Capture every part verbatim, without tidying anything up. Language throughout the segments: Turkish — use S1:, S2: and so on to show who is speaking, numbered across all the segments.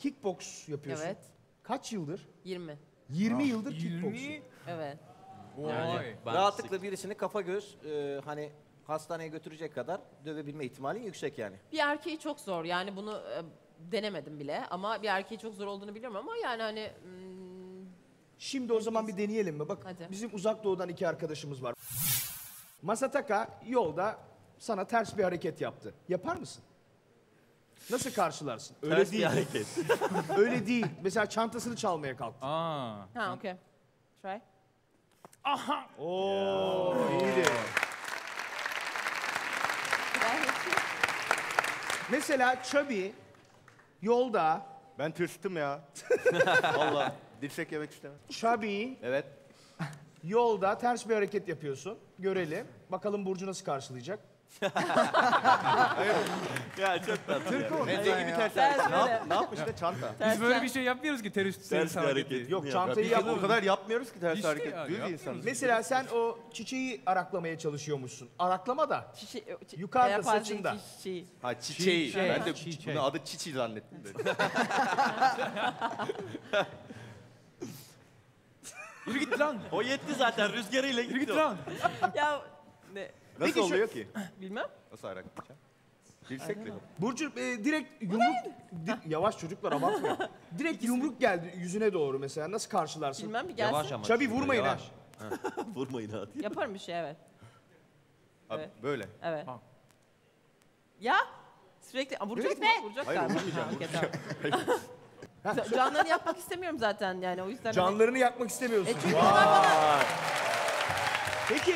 S1: kickbox yapıyorsun.
S2: Evet.
S1: Kaç yıldır?
S2: yirmi.
S1: yirmi yıldır kickboxsun.
S3: yirmi
S2: Evet.
S3: Vay.
S4: Rahatlıkla birisini kafa göz e, hani hastaneye götürecek kadar dövebilme ihtimalin yüksek yani.
S2: Bir erkeği çok zor. Yani bunu e, denemedim bile ama bir erkeği çok zor olduğunu biliyorum ama yani hani hmm,
S1: Şimdi o zaman bir deneyelim mi? Bak
S2: Hadi.
S1: bizim uzak doğudan iki arkadaşımız var. Masataka yolda sana ters bir hareket yaptı. Yapar mısın? Nasıl karşılarsın? Öyle
S4: Ters
S1: değil.
S4: bir hareket.
S1: Öyle değil. Mesela çantasını çalmaya kalktı.
S3: Aa.
S2: ha okey. Try.
S1: Oo, iyiydi.
S2: Gayet iyi.
S1: Mesela Chubby yolda,
S5: Ben tırstım ya. Vallahi dirsek yemek istemem.
S1: Chubby
S4: Evet.
S1: yolda ters bir hareket yapıyorsun. Görelim. Bakalım Burcu nasıl karşılayacak?
S4: Ya çok tatlı.
S5: Ne gibi ters
S2: Ters
S5: hareket? Ne,
S2: böyle.
S5: yap, ne yapmış ne çanta?
S3: Biz böyle bir şey yapmıyoruz ki terörist
S4: Ters bir
S3: hareketi.
S4: hareket.
S1: Yok
S4: Ya,
S1: çantayı
S5: Biz
S1: yap.
S5: o kadar yapmıyoruz ki ters
S3: İşte
S5: hareket.
S3: ya,
S5: Düz
S3: yapmıyoruz.
S5: insanız.
S1: Mesela sen o çiçeği araklamaya çalışıyormuşsun. Araklama da.
S2: Çiçe, çi-
S1: Yukarıda,
S2: yaparsın
S1: saçında.
S2: Çiçeği.
S5: Ha çiçeği.
S1: Çiçeği.
S5: Ben de
S3: Çiçeği.
S5: bunu adı çiçi zannettim dedim.
S3: Yürü git lan.
S4: O yetti zaten rüzgarıyla
S3: Yürü
S4: gitti
S3: git
S4: o.
S3: lan.
S2: Ya ne?
S5: Nasıl
S1: Peki şu-
S5: oluyor ki?
S2: Bilmem.
S5: Nasıl araklayacağım? Dirsekle.
S1: Burcu e, direkt yumruk... Di- yavaş çocuklar abartma. Direkt yumruk geldi yüzüne doğru mesela. Nasıl karşılarsın?
S2: Bilmem bir gelsin.
S4: Yavaş ama.
S1: Çabuk vurmayın ha.
S4: Vurmayın hadi.
S2: Yaparım bir şey evet.
S5: Abi,
S2: Evet.
S5: böyle.
S2: Evet.
S3: Tamam.
S2: Ya sürekli Aa, vuracak mı? Vuracak
S5: Hayır,
S2: galiba.
S5: vurmayacağım,
S2: Ha, okey, tamam. Ca- Canlarını yapmak istemiyorum zaten yani o yüzden. hani-
S1: Canlarını yakmak istemiyorsun.
S2: E çünkü onlar bana
S1: Peki.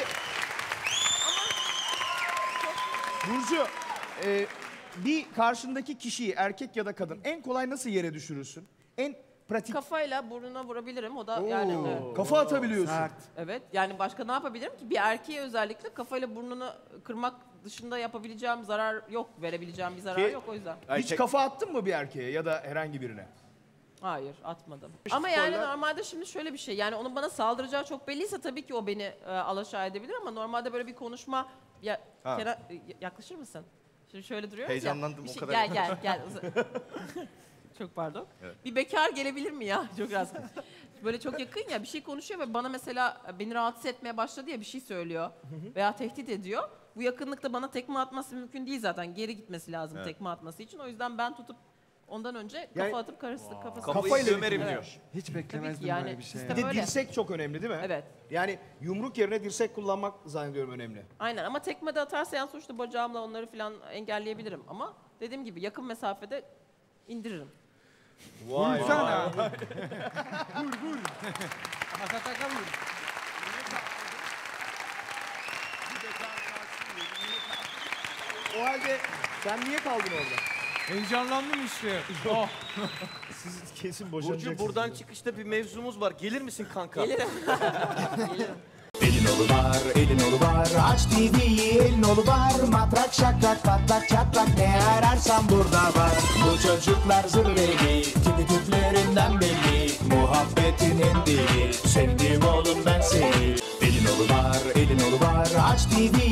S1: Burcu, e, bir karşındaki kişiyi erkek ya da kadın en kolay nasıl yere düşürürsün? En pratik.
S2: kafayla burnuna vurabilirim o da yani. Evet.
S1: Kafa atabiliyorsun.
S2: Evet yani başka ne yapabilirim ki? Bir erkeğe özellikle kafayla burnunu kırmak dışında yapabileceğim zarar yok. Verebileceğim bir zarar
S5: Ki-
S2: yok o yüzden.
S1: Hiç
S5: Erkek-
S1: kafa attın mı bir erkeğe ya da herhangi birine?
S2: Hayır atmadım. Ama yani
S1: sporlar-
S2: normalde şimdi şöyle bir şey yani onun bana saldıracağı çok belliyse tabii ki o beni e, alaşağı edebilir ama normalde böyle bir konuşma ya
S5: Ha.
S2: Kenan, e, yaklaşır mısın? Şimdi şöyle duruyoruz
S5: Heyecanlandım,
S2: ya. bir
S5: o kadar.
S2: Gel gel gel. Çok pardon.
S5: Evet.
S2: Bir bekar gelebilir mi ya? Çok rahatsız. Böyle çok yakın ya bir şey konuşuyor ve bana mesela beni rahatsız etmeye başladı ya bir şey söylüyor veya tehdit ediyor. Bu yakınlıkta bana tekme atması mümkün değil zaten. Geri gitmesi lazım
S5: Evet.
S2: tekme atması için. O yüzden ben tutup ondan önce kafa
S1: Yani-
S2: atıp karısı kafasına.
S4: Kafayı
S1: Kafayla
S4: dömerim
S2: Evet.
S4: diyor.
S6: Hiç
S2: Tabii ki
S6: beklemezdim
S2: yani
S6: böyle bir şey.
S2: işte
S1: Bir de
S2: böyle.
S1: dirsek çok önemli değil mi?
S2: Evet.
S1: Yani yumruk yerine dirsek kullanmak zannediyorum önemli.
S2: Aynen ama tekme de atarsa yani sonuçta bacağımla onları falan engelleyebilirim. Ama dediğim gibi yakın mesafede indiririm.
S1: Vay
S3: Vursana. vur vur. Masataka vur.
S1: O halde sen niye kaldın orada?
S3: Heyecanlandım işte. Oh.
S1: Siz kesin
S4: Burcu
S1: boşanacaksınız.
S4: buradan çıkışta bir mevzumuz var. Gelir misin kanka?
S2: Gelirim. Gelirim.
S7: Elin olu var, elin olu var. Aç T V'yi, elin olu var. Matrak şakrak patlak çatlak ne ararsan burada var. Bu çocuklar zırveli, tipi tüplerinden belli. Muhabbetinin dili, sevdim oğlum ben seni. Elin olu var, elin olu var. Aç T V'yi.